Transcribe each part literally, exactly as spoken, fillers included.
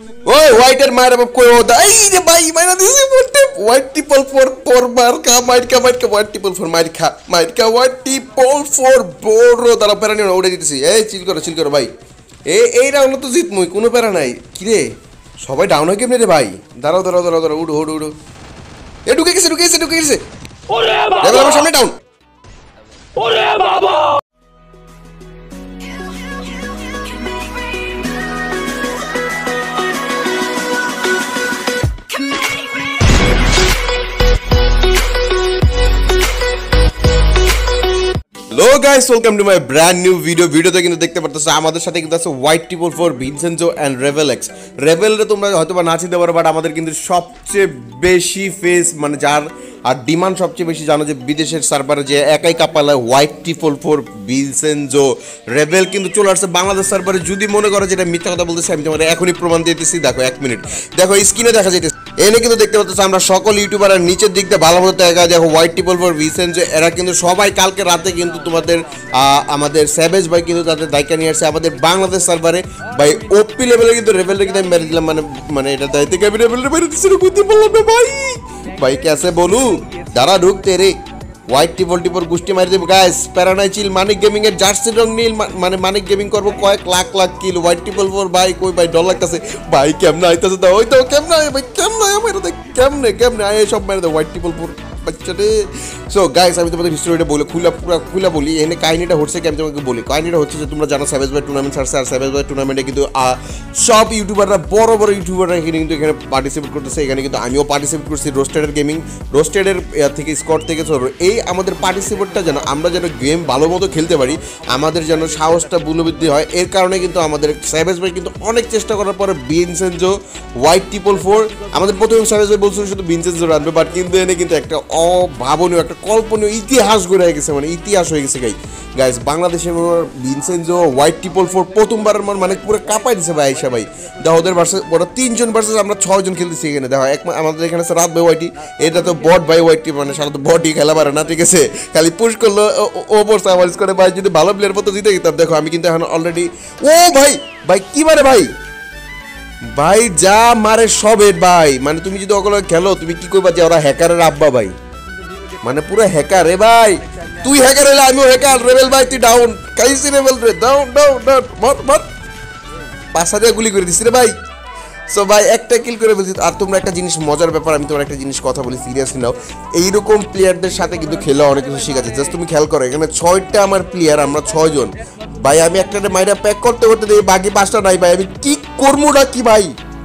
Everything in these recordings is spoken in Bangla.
ওই হোয়াইটের মায়ের বাপ কই ওদা এই রে ভাই মাইরা দিছে বলতে হোয়াইট ট্রিপল ফোর ফোর মার কা মাইর কা মাইর কা হোয়াইট ট্রিপল ফোর মাইর খা মাইর কা হোয়াইট ট্রিপল ফোর বড় তারা প্যারা নিয়ে উড়ে দিতেছি এই চিল করো চিল করো ভাই এই এই রাউন্ড তো জিত মুই কোনো প্যারা নাই কি রে সবাই ডাউন হয়ে কেমনে রে ভাই দাঁড়াও দাঁড়াও দাঁড়াও দাঁড়াও উড়ো উড়ো উড়ো এ ঢুকে গেছে ঢুকে গেছে ঢুকে গেছে ওরে বাবা আমার সামনে ডাউন ওরে বাবা Hello guys, welcome to my brand new video. Video te kintu dekhte partecho amader sathe kintu ache white triple four VINCENZO and Rebel X. Rebel re tumra hoyto ba na chinte paro but amader kintu sobche beshi face mane jar আর ডিমান্ড সবচেয়ে বেশি জানো যে বিদেশের সার্ভারে যে একাই কাপালা white triple four Vincenzo rebel কিন্তু চলে আসছে বাংলাদেশ সার্ভারে যদি মনে করো যেটা মিথ্যা কথা বলতেছি আমি তোমাদের এখনই প্রমাণ দিতেছি দেখো এক মিনিট দেখো স্ক্রিনে দেখা যাইতেছে এনে কিন্তু দেখতে পাচ্ছ আমরা সকল ইউটিউবারের নিচের দিক দিয়ে ভালো মতো দেখা দেখো হোয়াইট ট্রিপল ফোর ভিনসেনজো এরা কিন্তু সবাই কালকে রাতে কিন্তু তোমাদের আমাদের স্যাভেজ ভাই কিন্তু তাদের দায়িত্ব নিয়ে আসছে আমাদের বাংলাদেশ সার্ভারে ভাই ওপি লেভেলে কিন্তু রেবেলরে কিন্তু আমি মেরে দিলাম মানে মানে এটা দায়িত্ব আমি রেবেলরে মেরে দিচ্ছি বুঝতে পারলাম না ভাই ভাই कैसे बोलू दारा ढुक तेरे হোয়াইট ট্রিপল টিপর গুষ্টি মারি দেব গাইস প্যারানাই চিল মানিক গেমিং এর জার্সি রং নীল মানে মানিক গেমিং করব কয়েক লাখ লাখ কিল হোয়াইট ট্রিপল ফোর ভাই কই ভাই ডর লাগতেছে ভাই কেমনে আইতাছে দাও ওই তো কেমনে ভাই কেমনে আমার তো কেমনে কেমনে আয় সব মেরে দাও হোয়াইট ট্রিপল ফোর বাচ্চারে সো গাইস আমি তোমাদের হিস্টরিটা বলে খুলা পুরো খুলা বলি এখানে কাহিনীটা হচ্ছে কি আমি তোমাকে বলি কাহিনীটা হচ্ছে যে তোমরা জানো স্যাভেজ ভাই টুর্নামেন্ট ছাড়ছে আর স্যাভেজ ভাই টুর্নামেন্টে কিন্তু সব ইউটিউবাররা বড় বড় ইউটিউবাররা এখানে কিন্তু এখানে পার্টিসিপেট করতেছে এখানে কিন্তু আমিও পার্টিসিপেট করছি রোস্টেডের গেমিং রোস্টেডের থেকে স্কট থেকে ধরো এই আমাদের পার্টিসিপেটটা যেন আমরা যেন গেম ভালো মতো খেলতে পারি আমাদের যেন সাহসটা বুলবৃদ্ধি হয় এর কারণে কিন্তু আমাদের স্যাভেজ ভাই কিন্তু অনেক চেষ্টা করার পরে ভিনসেনজো হোয়াইট ট্রিপল ফোর আমাদের প্রথম স্যাভেজ ভাই বলছিল শুধু ভিনসেনজো রানবে বাট কিন্তু এনে কিন্তু একটা অভাবনীয় একটা কল্পনীয় ইতিহাস গড়ে গেছে মানে ইতিহাস হয়ে গেছে গাই গাইস বাংলাদেশের ভিনসেনজো হোয়াইট ট্রিপল ফোর প্রথমবারের মানে পুরো কাঁপাই দিছে ভাই আইসা ভাই দেখো ওদের ভার্সেস ওরা তিনজন ভার্সেস আমরা ছয়জন খেলতেছি এখানে দেখো এক আমাদের এখানে আছে রাত ভাই ওয়াইটি এটা তো বট ভাই ওয়াইটি মানে সারা তো বটই খেলা পারে না ঠিক আছে খালি পুশ করলো ও পড়ছে আমার স্কোরে ভাই যদি ভালো প্লেয়ার মতো জিতে গেতাম দেখো আমি কিন্তু এখন অলরেডি ও ভাই ভাই কি মারে ভাই ভাই যা মারে সব হেড ভাই মানে তুমি যদি ওগুলো খেলো তুমি কি করবা যে ওরা হ্যাকারের আব্বা ভাই মানে পুরো হ্যাকার রে ভাই তুই হ্যাকার হলে আমিও হ্যাকার রেবেল ভাই তুই ডাউন কাইসি রেবেল রে ডাউন ডাউন ডাউন মার মার পাঁচ হাজার গুলি করে দিছি রে ভাই সো ভাই একটা কিল করে বলছি আর তোমরা একটা জিনিস মজার ব্যাপার আমি তোমার একটা জিনিস কথা বলি সিরিয়াসলি নাও এইরকম প্লেয়ারদের সাথে কিন্তু খেলা অনেক কিছু শিখাচ্ছে জাস্ট তুমি খেয়াল করো এখানে ছয়টা আমার প্লেয়ার আমরা ছয়জন ভাই আমি একটা মাইরা প্যাক করতে করতে দেখি বাকি পাঁচটা নাই ভাই আমি কি করবোটা কি ভাই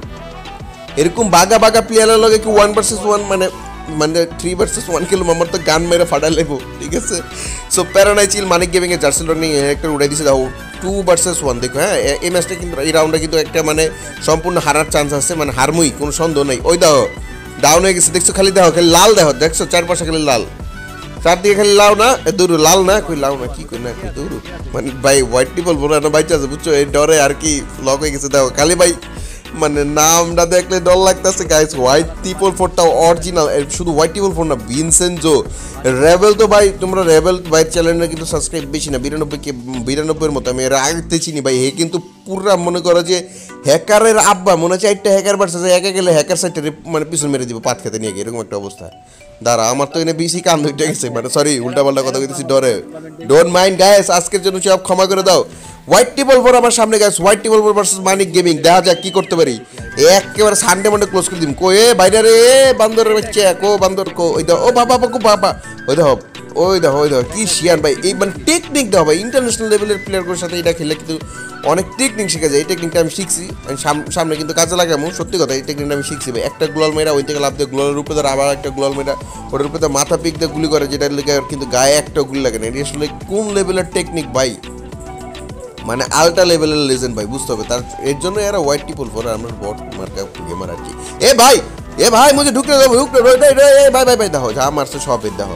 এরকম বাগা বাগা প্লেয়ারের লগে কি ওয়ান ভার্সেস ওয়ান মানে মানে থ্রি ভার্সেস ওয়ান কিলো আমার তো গান মেরে ফাটা লেবো ঠিক আছে সো প্যারানাই চিল মানিক গেমিং এর জার্সি রং নিয়ে একটা উড়াই দিছে দাও টু ভার্সেস ওয়ান দেখো হ্যাঁ এই ম্যাচটা কিন্তু এই রাউন্ডে কিন্তু একটা মানে সম্পূর্ণ হারার চান্স আছে মানে হারমুই কোনো সন্দেহ নেই ওই দাও ডাউন হয়ে গেছে দেখছো খালি দেখো খালি লাল দেখো দেখছো চারপাশে খালি লাল চারদিকে খালি লাল না দূর লাল না কই লাল না কি কই না কই দূর মানে ভাই হোয়াইট ট্রিপল ফোর না বাইচা আছে বুঝছো এই ডরে আর কি লক হয়ে গেছে দেখো খালি ভাই মানে নামটা দেখলে ডর লাগতেছে গাইস হোয়াইট ট্রিপল ফোরটাও অরিজিনাল শুধু হোয়াইট ট্রিপল ফোর না ভিনসেনজো রেবেল তো ভাই তোমরা রেবেল ভাই চ্যানেলে কিন্তু সাবস্ক্রাইব বেশি না বিরানব্বই কে বিরানব্বইয়ের মতো আমি এর আগে চিনি ভাই হে কিন্তু পুরা মনে করো যে হ্যাকারের আব্বা মনে হচ্ছে একটা হ্যাকার ভার্সেস একা গেলে হ্যাকার সাইডটা মানে পিছন মেরে দিব পাত খেতে নিয়ে গিয়ে এরকম একটা অবস্থা দাঁড়া আমার তো এনে বেশি কান ধরে গেছে মানে সরি উল্টা পাল্টা কথা কইতেছি ডরে ডোন্ট মাইন্ড গাইস আজকের জন্য সব ক্ষমা করে দাও হোয়াইট ট্রিপল ফোর আমার সামনে guys white triple four versus Manik gaming দেখা যাক কি করতে পারি একেবারে সানডে মন্ডে ক্লোজ করে দিম কই এ বাইরে রে বান্দরের বাচ্চা কো বান্দর কো ওই দাও ও বাবা বাবা বাবা ওই দাও ওই দাও ওই দাও কি শিয়ান ভাই এই মানে টেকনিক দাও ভাই ইন্টারন্যাশনাল লেভেলের প্লেয়ারগুলোর সাথে এটা খেললে কিন্তু অনেক টেকনিক শেখা যায় এই টেকনিকটা আমি শিখছি সামনে কিন্তু কাজে লাগামো সত্যি কথা এই টেকনিকটা আমি শিখছি ভাই একটা গ্লোয়াল মেয়েরা ওই থেকে লাভ দিয়ে গ্লোয়ালের উপরে ধর আবার একটা গ্লোয়াল মেয়েরা ওটার উপরে মাথা পিক দিয়ে গুলি করে যেটা লেগে কিন্তু গায়ে একটা গুলি লাগে না এটা আসলে কোন লেভেলের টেকনিক ভাই মানে আলট্রা লেভেলের লেজেন্ড ভাই বুঝতে হবে তার এর জন্য এরা হোয়াইট ট্রিপল ফোর আমরা বট মার্কা গেমার আর কি এ ভাই এ ভাই মুঝে ঢুকতে দাও ঢুকতে এ ভাই ভাই ভাই দেখো যা মারছে সব এর দেখো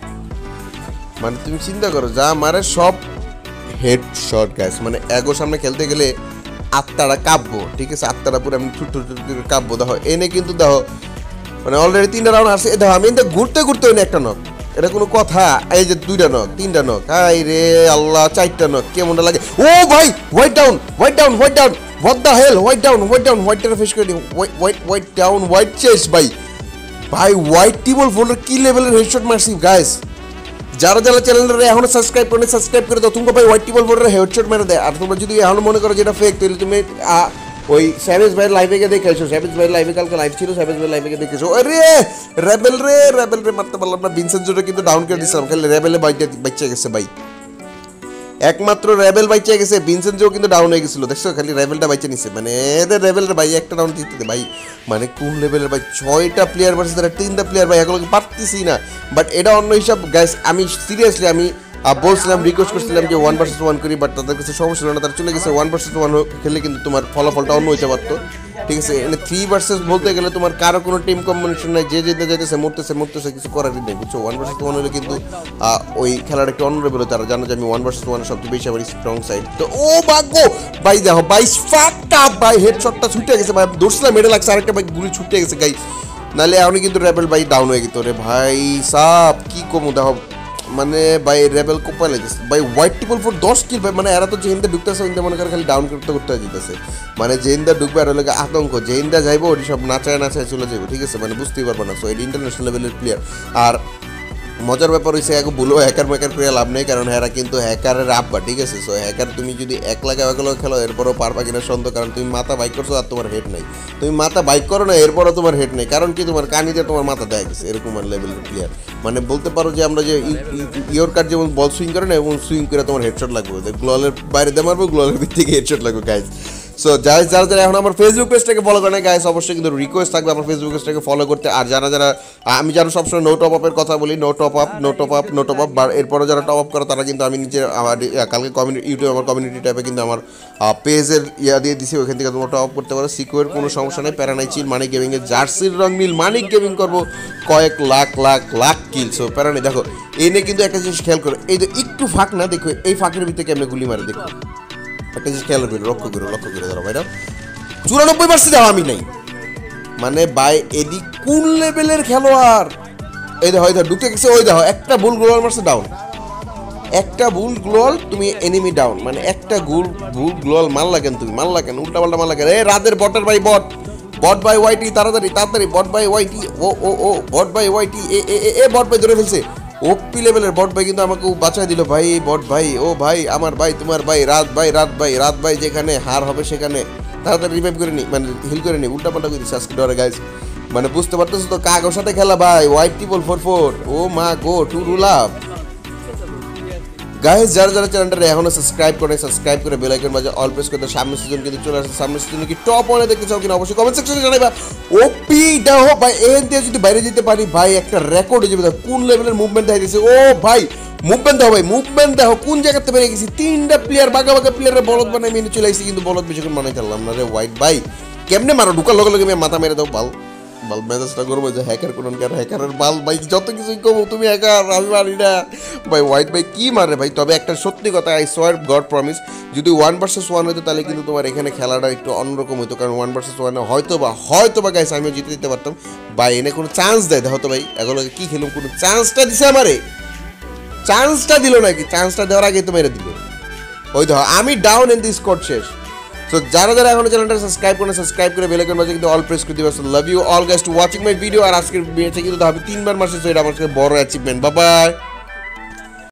মানে তুমি চিন্তা করো যা মারে সব হেড শট গাইস মানে এগো সামনে খেলতে গেলে আত্মাটা কাঁপবো ঠিক আছে আত্মাটা পুরো আমি ঠুট ঠুট করে কাঁপবো দেখো এনে কিন্তু দেখো মানে অলরেডি তিনটা রাউন্ড আসছে দেখো আমি কিন্তু ঘুরতে ঘুরতে এনে একটা নক এটা কোনো কথা এই যে দুইটা নক তিনটা নক আই রে আল্লাহ চারটা নক কেমনটা লাগে ও ভাই white down white down white down what the hell white down white down হোয়াইটটা ফেস করে দিই white white white down white chest ভাই ভাই হোয়াইট টিবল ফোল্ডার কি লেভেলের হেডশট মারছি গাইস যারা যারা চ্যানেলটা এখনো সাবস্ক্রাইব করে সাবস্ক্রাইব করে দাও তুমি ভাই হোয়াইট টিবল ফোল্ডারে হেডশট মেরে দেয় আর তোমরা যদি এখনো মনে করো যেটা ফেক তাহলে তুমি ওই স্যাভেজ ভাই লাইভে গিয়ে দেখেছো স্যাভেজ ভাই লাইভে কালকে লাইভ ছিল স্যাভেজ ভাই লাইভে গিয়ে দেখেছো আরে রেবেল রে রেবেল রে মারতে পারলাম না ভিনসেনজোটা কিন্তু ডাউন করে দিছিলাম খালি রেবেলে বাইটে বাচ্চা গেছে ভাই একমাত্র রেবেল বাইচে গেছে ভিনসেনজো কিন্তু ডাউন হয়ে গেছিল দেখছো খালি রেবেলটা বাইচে নিছে মানে এদের রেবেলের ভাই একটা ডাউন জিততে দে ভাই মানে কোন লেভেলের ভাই ছয়টা প্লেয়ার ভার্সেস তারা তিনটা প্লেয়ার ভাই এগুলোকে পারতেছি না বাট এটা অন্য হিসাব গাইস আমি সিরিয়াসলি আমি বলছিলাম রিকোয়েস্ট করছিলাম যে ওয়ান ভার্সেস ওয়ান করি বাট তাদের কাছে সমস্যা হলো না তারা চলে গেছে ওয়ান ভার্সেস ওয়ান খেললে কিন্তু তোমার ফলাফলটা অন্য হইতে পারতো ঠিক আছে মানে থ্রি ভার্সেস বলতে গেলে তোমার কারো কোনো টিম কম্বিনেশন নাই যে যেতে যাইতেছে মরতেছে মরতেছে কিছু করার নেই বুঝছো ওয়ান ভার্সেস ওয়ান হলে কিন্তু ওই খেলাটা একটু অন্য লেভেল তারা জানো যে আমি ওয়ান ভার্সেস ওয়ান সবচেয়ে বেশি আমার স্ট্রং সাইড তো ও ভাগ্য ভাই দেখো ভাই ফাকড আপ ভাই হেডশটটা ছুটে গেছে ভাই দৌড়ছিলাম মেডে লাগছে আরেকটা ভাই গুলি ছুটে গেছে গাই নাহলে এখনই কিন্তু রেবেল ভাই ডাউন হয়ে গেত রে ভাই সাপ কি কমু দেখো মানে ভাই রেবেল কোপাই লাগতেছে ভাই হোয়াইট টিপল ফোর দশ কিল ভাই মানে এরা তো জেইনদা ঢুকতেছে ওইটা মনে করে খালি ডাউন করতে করতে যেতেছে মানে জেইনদা ঢুকবে আর হলে আতঙ্ক জেইনদা যাইবো ওটি সব নাচায় নাচায় চলে যাবে ঠিক আছে মানে বুঝতেই পারবো না সো এটা ইন্টারন্যাশনাল লেভেলের প্লেয়ার আর মজার ব্যাপার হয়েছে এক বলো হ্যাকার ম্যাকার করে লাভ নেই কারণ হ্যারা কিন্তু হ্যাকারের আব্বা ঠিক আছে সো হ্যাকার তুমি যদি এক লাখ এগুলো খেলো এরপরও পারবা কিনা সন্দেহ কারণ তুমি মাথা বাইক করছো আর তোমার হেড নাই তুমি মাথা বাইক করো না এরপরও তোমার হেড নেই কারণ কি তোমার কানিতে তোমার মাথা দেয়া গেছে এরকম লেভেলের প্লেয়ার মানে বলতে পারো যে আমরা যে ইয়োর কার্ড যেমন বল সুইং করে না এবং সুইং করে তোমার হেডশট লাগবে গ্লোয়ালের বাইরে দিয়ে মারবো গ্লোয়ালের ভিতর থেকে হেডশট লাগবে গাইজ সো যারা যারা যারা এখন আমার ফেসবুক পেজটাকে ফলো করে না গাইস অবশ্যই কিন্তু রিকোয়েস্ট থাকবে আমার ফেসবুক পেজটাকে ফলো করতে আর যারা যারা আমি যারা সবসময় নো টপ আপের কথা বলি no top up no top up no top up এরপরে যারা টপ আপ করে তারা কিন্তু আমি নিজে আমার কালকে কমিউনিটি ইউটিউব আমার কমিউনিটি টাইপে কিন্তু আমার পেজের ইয়া দিয়ে দিছি ওইখান থেকে তোমরা টপ আপ করতে পারো সিকিউর কোনো সমস্যা নেই প্যারা নাই চিল মানিক গেমিংয়ের জার্সির রং নীল মানিক গেমিং করবো কয়েক লাখ লাখ লাখ কিল সো প্যারা নেই দেখো এনে কিন্তু একটা জিনিস খেয়াল করো এই যে একটু ফাঁক না দেখো এই ফাঁকের ভিতরে কেমন গুলি মারে দেখো একটা জিনিস খেয়াল করো লক্ষ্য করো লক্ষ্য করে ধরো ভাইরা চুরানব্বই পার্সেন্ট যাও আমি নাই মানে বাই এডি কোন লেভেলের খেলোয়াড় এই দেখো হয়তো ঢুকে গেছে ওই দেখো একটা ভুল গ্লোয়াল মারছে ডাউন একটা ভুল গ্লোয়াল তুমি এনিমি ডাউন মানে একটা ভুল ভুল গ্লোয়াল মারলা কেন তুমি মারলা কেন উল্টা পাল্টা মারলা কেন এই রাতের বটের ভাই বট বট বাই ওয়াইটি তাড়াতাড়ি তাড়াতাড়ি বট বাই ওয়াইটি ও ও ও বট বাই ওয়াইটি এ এ এ বট বাই ধরে ফেলছে ওপি লেভেলের বট ভাই কিন্তু আমাকে বাঁচাই দিল ভাই বট ভাই ও ভাই আমার ভাই তোমার ভাই রাত ভাই রাত ভাই রাত ভাই যেখানে হার হবে সেখানে তাড়াতাড়ি রিভাইভ করে নি মানে হিল করে নি উল্টা পাল্টা করে দিচ্ছে আজকে ডরে গাইজ মানে বুঝতে পারতেছো তো কাগর সাথে খেলা ভাই হোয়াইট টিপল ফোর ফোর ও মা গো টু রুল আপ গাইজ যারা যারা চ্যানেলটা এখনো সাবস্ক্রাইব করে সাবস্ক্রাইব করে বেল আইকন বাজে অল প্রেস করে সামনের সিজন কিন্তু চলে আসছে সামনের সিজনে কি টপ ওয়ানে দেখতে চাও কিনা অবশ্যই কমেন্ট সেকশনে জানাইবা ওপি দাও ভাই এন দিয়ে যদি বাইরে যেতে পারি ভাই একটা রেকর্ড হয়ে যাবে কোন লেভেলের মুভমেন্ট দেখাইছে ও ভাই মুভমেন্ট দাও ভাই মুভমেন্ট দেখো কোন জায়গাতে বেরিয়ে গেছি তিনটা প্লেয়ার বাগা বাগা প্লেয়ারের বলদ বানাই মেনে চলে আসছি কিন্তু বলদ বেশিক্ষণ বানাই চাললাম না রে হোয়াইট ভাই কেমনে মারো ঢুকার লগে লগে মাথা মেরে দাও বাল বাল মেজাজটা করবো যে হ্যাকার কোন হ্যাকারের বাল ভাই যত কিছুই কমো তুমি হ্যাকার আমি মারি না ভাই হোয়াইট ভাই কি মারে ভাই তবে একটা সত্যি কথা আই সোয়ার গড প্রমিস যদি ওয়ান ভার্সেস ওয়ান হতো তাহলে কিন্তু তোমার এখানে খেলাটা একটু অন্যরকম হতো কারণ ওয়ান ভার্সেস ওয়ানে হয়তো বা হয়তো বা গাইস আমিও জিতে দিতে পারতাম ভাই এনে কোনো চান্স দেয় দেখো তো ভাই এগুলোকে কি খেলুম কোনো চান্সটা দিছে আমারে চান্সটা দিল নাকি চান্সটা দেওয়ার আগে তো মেরে দিল ওই দেখো আমি ডাউন ইন দিস স্কোর শেষ সো যারা যারা এখনো চ্যানেলটা সাবস্ক্রাইব করে সাবস্ক্রাইব করে বেল আইকন বাজে কিন্তু অল প্রেস করে দিবা so love you all guys to watching my video আর আজকের ভিডিওতে কিন্তু আমি তিনবার মারছি সো এটা আমার বড় অ্যাচিভমেন্ট বাই বাই